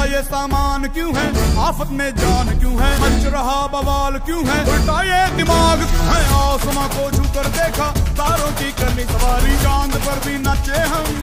ये सामान क्यों है, आफत में जान क्यों है, मच रहा बवाल क्यों है, उल्टा ये दिमाग क्यों है। आसमां को छू कर देखा, तारों की करनी सवारी, चांद पर भी नाचे हम।